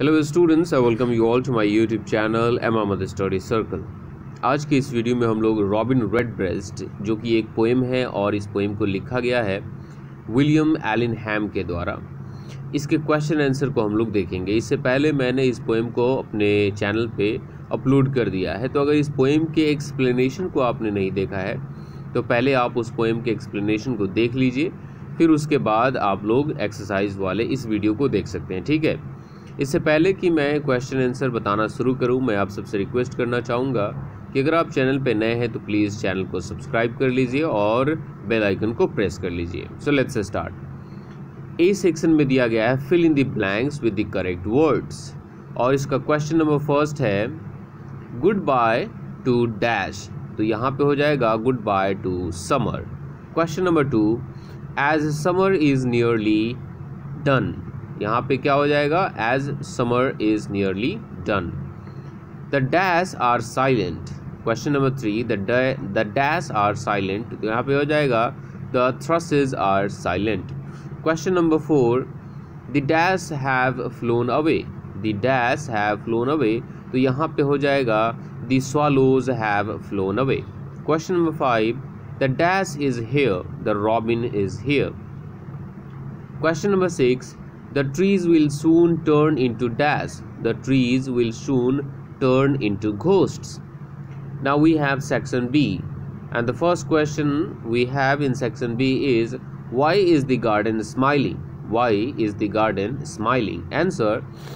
Hello students, I welcome you all to my YouTube channel एमामद study circle. आज के इस वीडियो में हम लोग रॉबिन रेडब्रेस्ट, जो कि एक पोएम है और इस पोएम को लिखा गया है विलियम एलिनहैम के द्वारा, इसके क्वेश्चन आंसर को हम लोग देखेंगे। इससे पहले मैंने इस पोएम को अपने चैनल पे अपलोड कर दिया है, तो अगर इस पोएम के एक्सप्लेनेशन को आपने नहीं देखा है तो पहले आप उस पोएम के एक्सप्लेनेशन को देख लीजिए, फिर उसके बाद आप लोग एक्सरसाइज वाले इस वीडियो को देख सकते हैं। ठीक है, इससे पहले कि मैं क्वेश्चन आंसर बताना शुरू करूं, मैं आप सबसे रिक्वेस्ट करना चाहूँगा कि अगर आप चैनल पे नए हैं तो प्लीज़ चैनल को सब्सक्राइब कर लीजिए और बेल आइकन को प्रेस कर लीजिए। So let's start. A section में दिया गया है fill in the blanks with the correct words, और इसका क्वेश्चन नंबर फर्स्ट है गुड बाय टू डैश, तो यहाँ पे हो जाएगा good bye to summer. Question number 2, as summer is nearly done, यहाँ पे क्या हो जाएगा as summer is nearly done. The dash are silent. Question number 3, the dash are silent, तो यहाँ पे हो जाएगा the thrushes are silent. Question number 4, the dash have flown away, the dash have flown away, तो यहाँ पे हो जाएगा the swallows have flown away. Question number 5, the dash is here, the robin is here. Question number 6, the trees will soon turn into dash, the trees will soon turn into ghosts. Now we have section B, and the first question we have in section B is why is the garden smiling? Why is the garden smiling? Answer: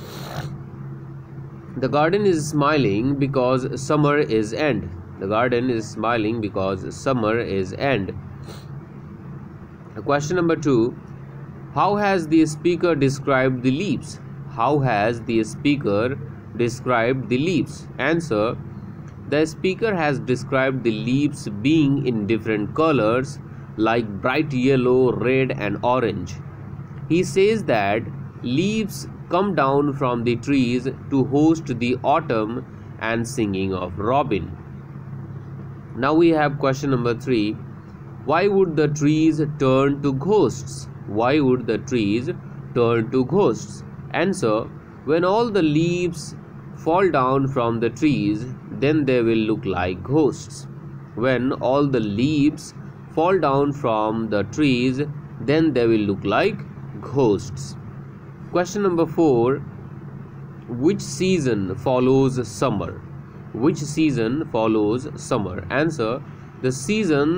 the garden is smiling because summer is end. The garden is smiling because summer is end. Question number 2, how has the speaker described the leaves? How has the speaker described the leaves? Answer: the speaker has described the leaves being in different colors like bright yellow, red and orange. He says that leaves come down from the trees to host the autumn and singing of robin. Now we have question number 3, why would the trees turn to ghosts? Why would the trees turn to ghosts? Answer: when all the leaves fall down from the trees, then they will look like ghosts. When all the leaves fall down from the trees, then they will look like ghosts. Question number 4, which season follows summer? Which season follows summer? Answer: the season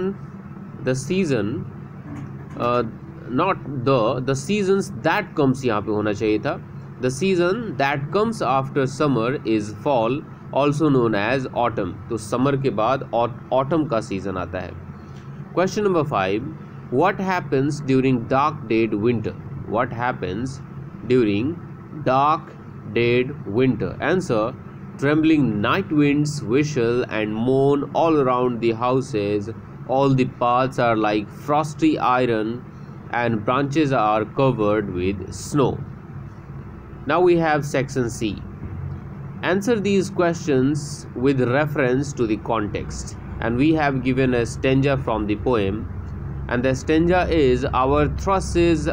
the seasons that comes, यहाँ पे होना चाहिए था the season that comes after summer is fall, also known as autumn, तो summer के बाद autumn का season आता है। Question number 5, what happens during dark dead winter? What happens during dark dead winter? Answer: trembling night winds whistle and moan all around the houses, all the paths are like frosty iron and branches are covered with snow. Now we have section C. Answer these questions with reference to the context, and we have given a stanza from the poem, and the stanza is our thrushes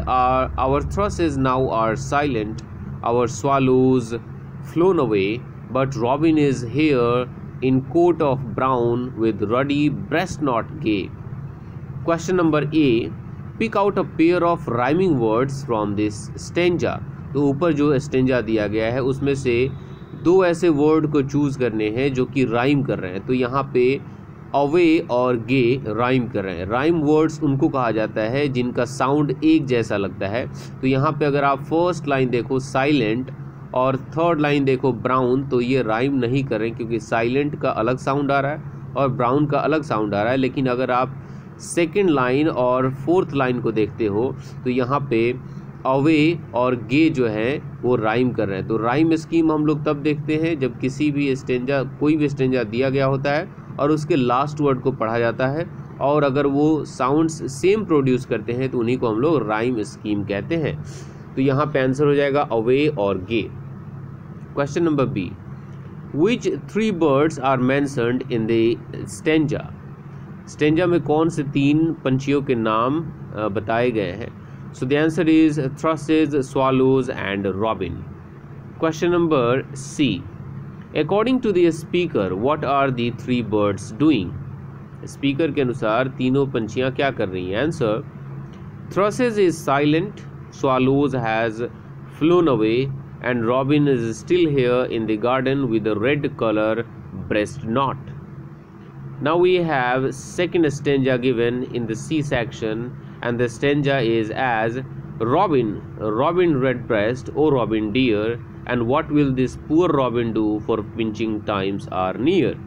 now are silent, our swallows flown away, but robin is here in coat of brown with ruddy breast knot gay. Question number A, pick out a pair of rhyming words from this stanza, तो ऊपर जो stanza दिया गया है उसमें से दो ऐसे वर्ड को चूज़ करने हैं जो कि राइम कर रहे हैं। तो यहाँ पे अवे और गे राइम कर रहे हैं। राइम वर्ड्स उनको कहा जाता है जिनका साउंड एक जैसा लगता है। तो यहाँ पे अगर आप फर्स्ट लाइन देखो साइलेंट और थर्ड लाइन देखो ब्राउन, तो ये राइम नहीं कर रहे हैं क्योंकि साइलेंट का अलग साउंड आ रहा है और ब्राउन का अलग साउंड आ रहा है। लेकिन अगर आप सेकेंड लाइन और फोर्थ लाइन को देखते हो तो यहाँ पे अवे और गे जो है वो राइम कर रहे हैं। तो राइम स्कीम हम लोग तब देखते हैं जब किसी भी स्टेंजा, कोई भी स्टेंजा दिया गया होता है और उसके लास्ट वर्ड को पढ़ा जाता है, और अगर वो साउंड्स सेम प्रोड्यूस करते हैं तो उन्हीं को हम लोग राइम स्कीम कहते हैं। तो यहाँ पे आंसर हो जाएगा अवे और gay. Question number B, which 3 birds are mentioned in the stanza? Stanza में कौन से 3 पंछियों के नाम बताए गए हैं? So the answer is thrushes, swallows and robin. Question number C, according to the speaker what are the three birds doing? Speaker के अनुसार तीनों पंछियां क्या कर रही हैं? Answer, thrushes is silent, swallows has flown away, and robin is still here in the garden with a red color breast knot. Now we have second stanza given in the C section, and the stanza is as Robin, Robin redbreast, O Robin dear, and what will this poor Robin do, for pinching times are near?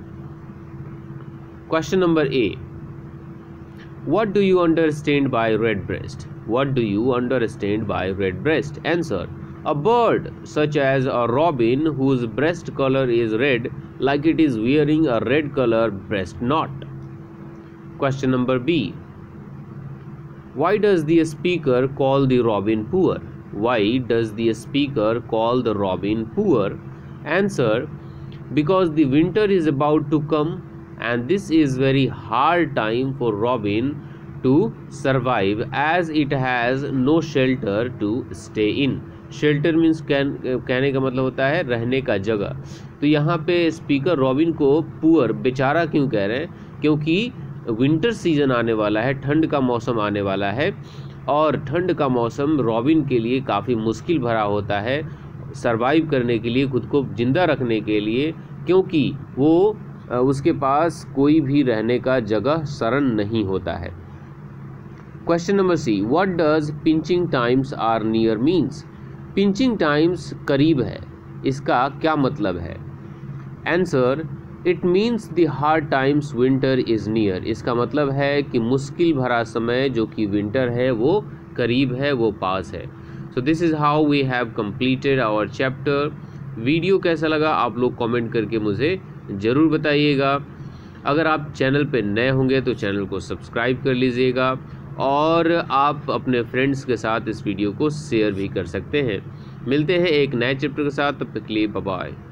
Question number A, what do you understand by redbreast? What do you understand by redbreast? Answer, a bird such as a robin whose breast color is red, like it is wearing a red color breast knot. Question number B, why does the speaker call the robin poor? Why does the speaker call the robin poor? Answer, because the winter is about to come, and this is very hard time for robin to survive, as it has no shelter to stay in. Shelter means कहने का मतलब होता है रहने का जगह। तो यहाँ पे स्पीकर रॉबिन को पुअर, बेचारा क्यों कह रहे हैं? क्योंकि विंटर सीजन आने वाला है, ठंड का मौसम आने वाला है, और ठंड का मौसम रॉबिन के लिए काफ़ी मुश्किल भरा होता है सरवाइव करने के लिए, खुद को जिंदा रखने के लिए, क्योंकि वो उसके पास कोई भी रहने का जगह शरण नहीं होता है। Question number C, what does pinching times are near means? Pinching times करीब है, इसका क्या मतलब है? Answer, it means the hard times winter is near. इसका मतलब है कि मुश्किल भरा समय जो कि विंटर है वो करीब है, वो पास है। So this is how we have completed our chapter. Video कैसा लगा आप लोग कमेंट करके मुझे ज़रूर बताइएगा। अगर आप चैनल पे नए होंगे तो चैनल को सब्सक्राइब कर लीजिएगा, और आप अपने फ्रेंड्स के साथ इस वीडियो को शेयर भी कर सकते हैं। मिलते हैं एक नए चैप्टर के साथ, तब तक के लिए बाय बाय।